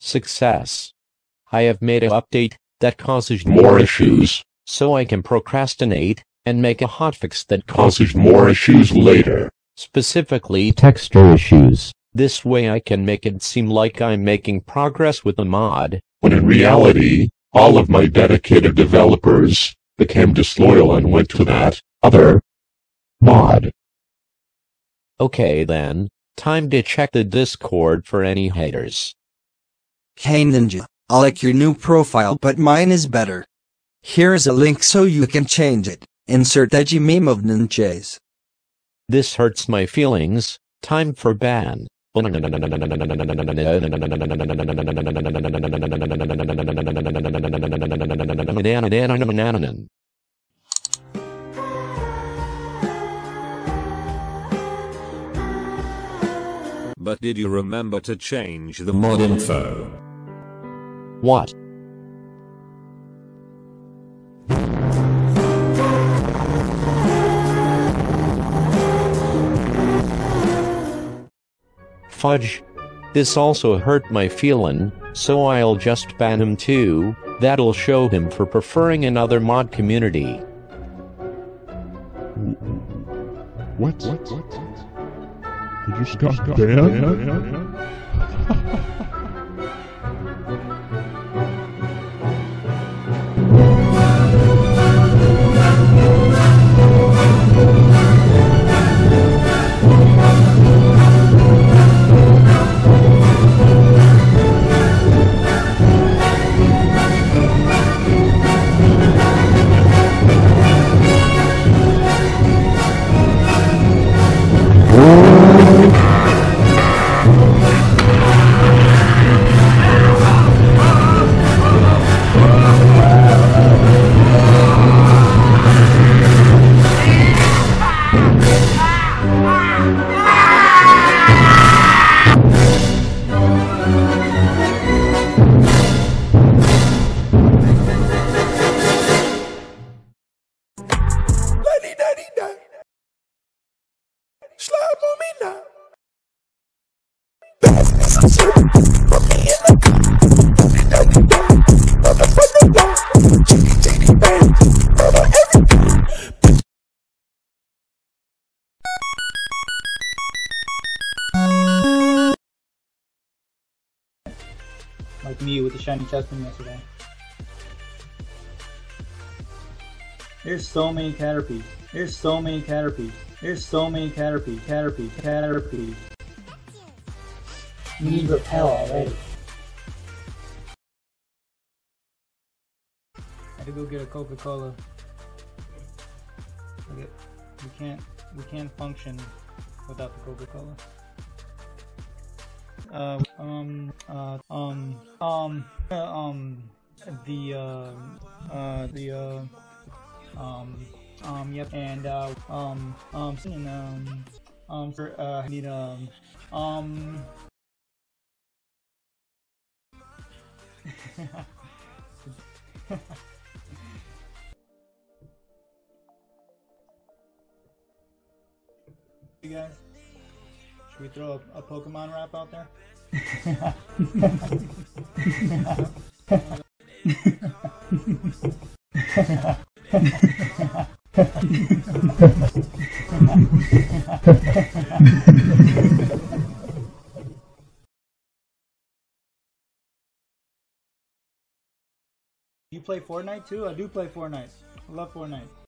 Success. I have made an update that causes more issues, so I can procrastinate and make a hotfix that causes more issues later. Specifically texture issues. This way I can make it seem like I'm making progress with the mod, when in reality, all of my dedicated developers became disloyal and went to that other mod. Okay then, time to check the Discord for any haters. Hey Ninja, I like your new profile but mine is better. Here's a link so you can change it. Insert edgy meme of ninjas. This hurts my feelings. Time for ban. But did you remember to change the mod info? What? Fudge. This also hurt my feelin', so I'll just ban him too. That'll show him for preferring another mod community. What? You just got banned? Like me with the shiny chest from yesterday. There's so many Caterpies. There's so many Caterpies. There's so many Caterpies. You need repel already. I had to go get a Coca-Cola. We can't function without the Coca-Cola. Yep, and, I need, You guys, should we throw a Pokemon rap out there? You play Fortnite too? I do play Fortnite. I love Fortnite.